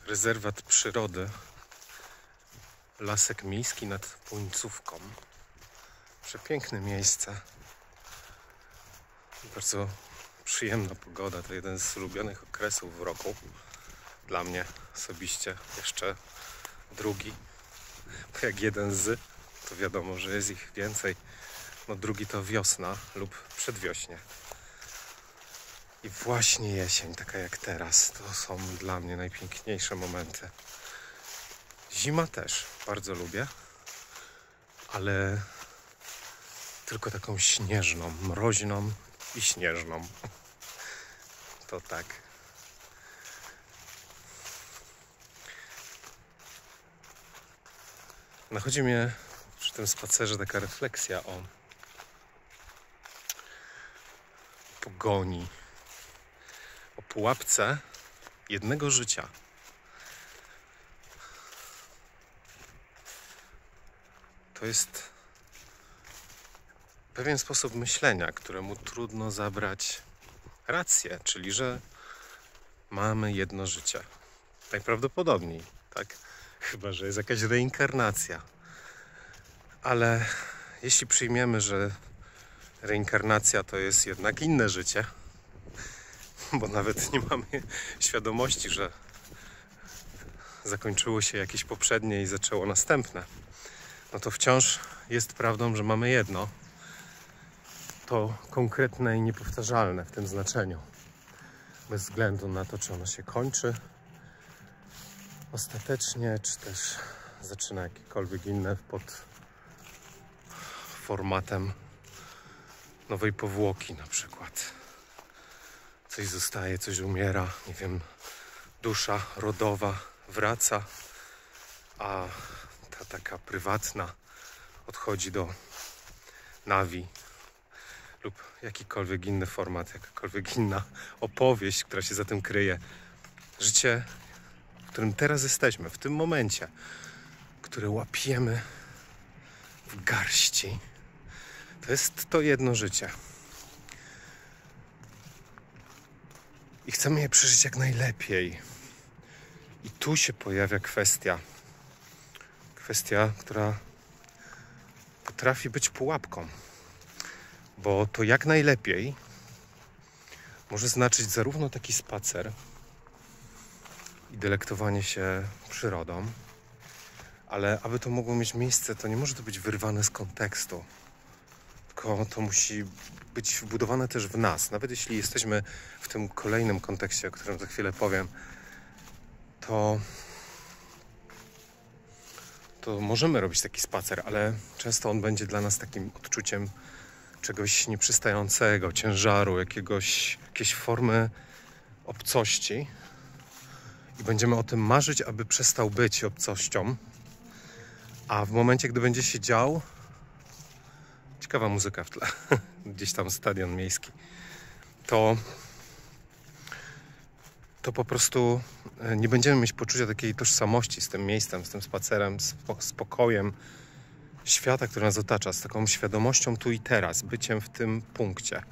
rezerwat przyrody, Lasek Miejski nad Pońcówką. Przepiękne miejsce. Bardzo przyjemna pogoda. To jeden z ulubionych okresów w roku. Dla mnie osobiście jeszcze drugi. Bo jak jeden z, to wiadomo, że jest ich więcej. No drugi to wiosna lub przedwiośnie. I właśnie jesień, taka jak teraz, to są dla mnie najpiękniejsze momenty. Zima też bardzo lubię, ale tylko taką śnieżną, mroźną i śnieżną. To tak. Nachodzi mnie przy tym spacerze taka refleksja o pogoni, o pułapce jednego życia. To jest pewien sposób myślenia, któremu trudno zabrać rację, czyli że mamy jedno życie. Najprawdopodobniej, tak? Chyba że jest jakaś reinkarnacja. Ale jeśli przyjmiemy, że reinkarnacja to jest jednak inne życie, bo nawet nie mamy świadomości, że zakończyło się jakieś poprzednie i zaczęło następne, no to wciąż jest prawdą, że mamy jedno. To konkretne i niepowtarzalne w tym znaczeniu. Bez względu na to, czy ono się kończy ostatecznie, czy też zaczyna jakiekolwiek inne pod formatem nowej powłoki na przykład. Coś zostaje, coś umiera, nie wiem, dusza rodowa wraca, a ta taka prywatna odchodzi do nawi lub jakikolwiek inny format, jakakolwiek inna opowieść, która się za tym kryje. Życie, w którym teraz jesteśmy, w tym momencie, które łapiemy w garści, to jest to jedno życie. I chcemy je przeżyć jak najlepiej. I tu się pojawia kwestia, która potrafi być pułapką. Bo to jak najlepiej może znaczyć zarówno taki spacer i delektowanie się przyrodą, ale aby to mogło mieć miejsce, to nie może to być wyrwane z kontekstu. Tylko to musi być wbudowane też w nas. Nawet jeśli jesteśmy w tym kolejnym kontekście, o którym za chwilę powiem, to możemy robić taki spacer, ale często on będzie dla nas takim odczuciem czegoś nieprzystającego, ciężaru, jakiejś formy obcości. I będziemy o tym marzyć, aby przestał być obcością. A w momencie, gdy będzie się dział, ciekawa muzyka w tle, gdzieś tam stadion miejski, to po prostu nie będziemy mieć poczucia takiej tożsamości z tym miejscem, z tym spacerem, z pokojem świata, który nas otacza, z taką świadomością tu i teraz, byciem w tym punkcie.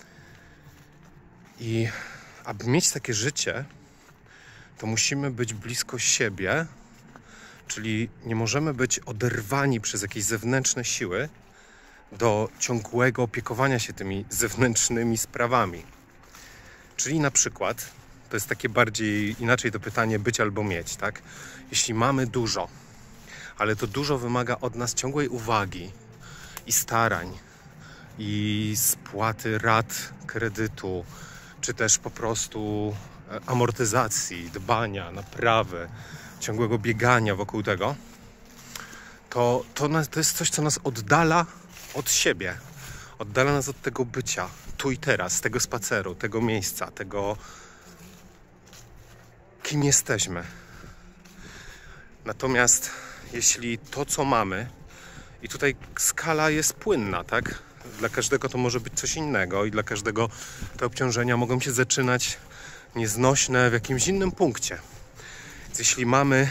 I aby mieć takie życie, to musimy być blisko siebie, czyli nie możemy być oderwani przez jakieś zewnętrzne siły do ciągłego opiekowania się tymi zewnętrznymi sprawami. Czyli na przykład, to jest takie bardziej inaczej to pytanie być albo mieć, tak? Jeśli mamy dużo, ale to dużo wymaga od nas ciągłej uwagi i starań i spłaty rat kredytu, czy też po prostu amortyzacji, dbania, naprawy, ciągłego biegania wokół tego, to jest coś, co nas oddala od siebie. Oddala nas od tego bycia tu i teraz, tego spaceru, tego miejsca, tego, kim jesteśmy. Natomiast jeśli to, co mamy, i tutaj skala jest płynna, tak? Dla każdego to może być coś innego i dla każdego te obciążenia mogą się zaczynać nieznośne w jakimś innym punkcie. Więc jeśli mamy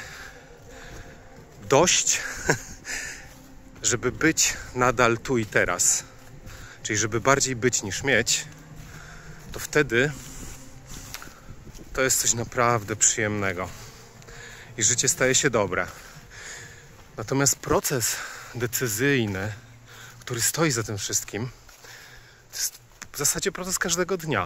dość, żeby być nadal tu i teraz, czyli żeby bardziej być niż mieć, to wtedy to jest coś naprawdę przyjemnego. i życie staje się dobre. Natomiast proces decyzyjny, który stoi za tym wszystkim, to jest w zasadzie proces każdego dnia.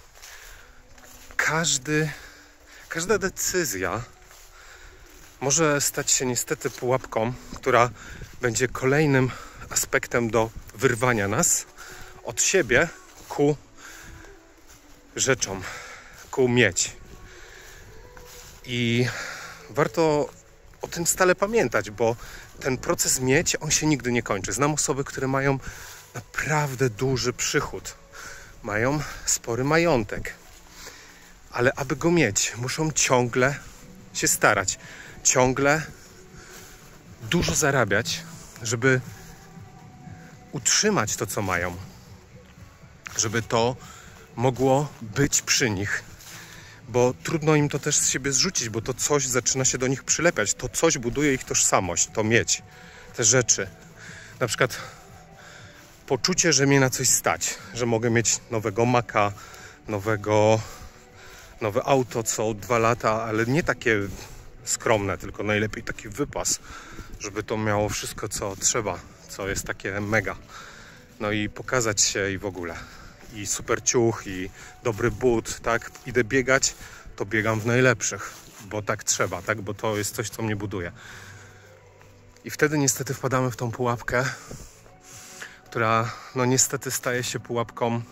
Każda decyzja może stać się niestety pułapką, która będzie kolejnym aspektem do wyrwania nas od siebie ku rzeczom, ku mieć. I warto o tym stale pamiętać, bo ten proces mieć, on się nigdy nie kończy. Znam osoby, które mają naprawdę duży przychód, mają spory majątek, ale aby go mieć, muszą ciągle się starać, ciągle dużo zarabiać, żeby utrzymać to, co mają, żeby to mogło być przy nich, bo trudno im to też z siebie zrzucić, bo to coś zaczyna się do nich przylepiać, to coś buduje ich tożsamość, to mieć, te rzeczy. Na przykład poczucie, że mnie na coś stać, że mogę mieć nowego Maca, nowe auto co 2 lata, ale nie takie skromne, tylko najlepiej taki wypas, żeby to miało wszystko, co trzeba, co jest takie mega. No i pokazać się i w ogóle. I super ciuch, i dobry but, tak? Idę biegać, to biegam w najlepszych, bo tak trzeba, tak? Bo to jest coś, co mnie buduje. I wtedy niestety wpadamy w tą pułapkę, która no niestety staje się pułapką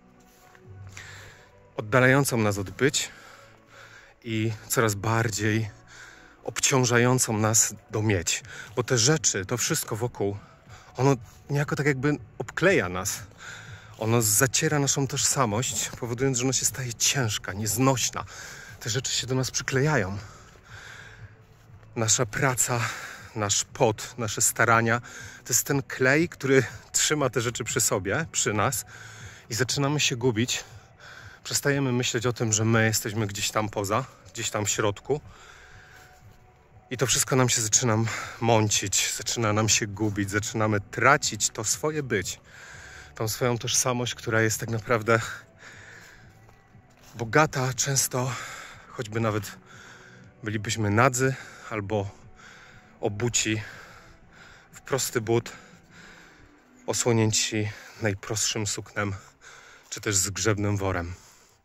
oddalającą nas od być i coraz bardziej obciążającą nas do mieć. Bo te rzeczy, to wszystko wokół, ono niejako tak jakby obkleja nas. Ono zaciera naszą tożsamość, powodując, że ona się staje ciężka, nieznośna. Te rzeczy się do nas przyklejają. Nasza praca, nasz pot, nasze starania, to jest ten klej, który trzyma te rzeczy przy sobie, przy nas i zaczynamy się gubić. Przestajemy myśleć o tym, że my jesteśmy gdzieś tam poza, gdzieś tam w środku. I to wszystko nam się zaczyna mącić, zaczyna nam się gubić, zaczynamy tracić to swoje być. Tą swoją tożsamość, która jest tak naprawdę bogata często, choćby nawet bylibyśmy nadzy albo obuci w prosty but, osłonięci najprostszym suknem, czy też zgrzebnym worem.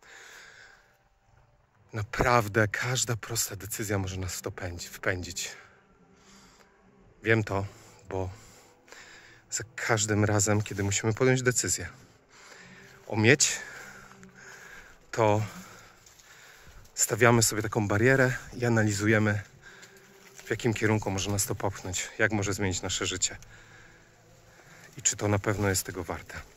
Naprawdę każda prosta decyzja może nas w to wpędzić. Wiem to, bo za każdym razem, kiedy musimy podjąć decyzję o mieć, to stawiamy sobie taką barierę i analizujemy, w jakim kierunku może nas to popchnąć, jak może zmienić nasze życie i czy to na pewno jest tego warte.